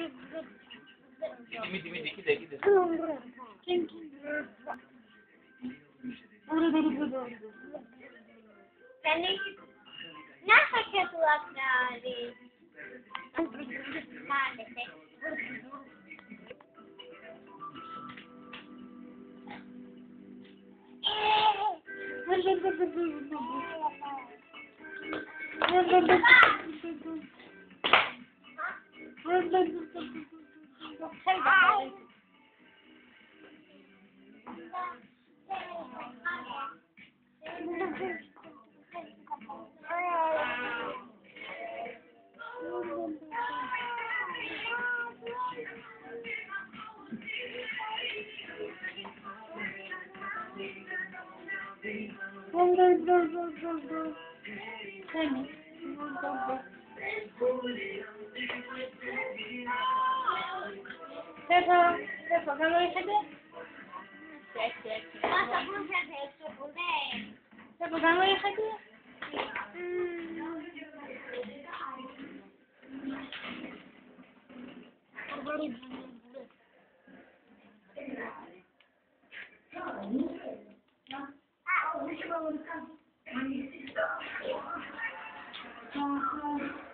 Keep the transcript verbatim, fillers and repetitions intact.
Dimi dimi diki de gidi. Sen ne? Nasıl kulakları? Maalesef. Stefan, Stefan, kan du hede? Masa pun saya hede boleh. Stefan, kan du hede? Hmm.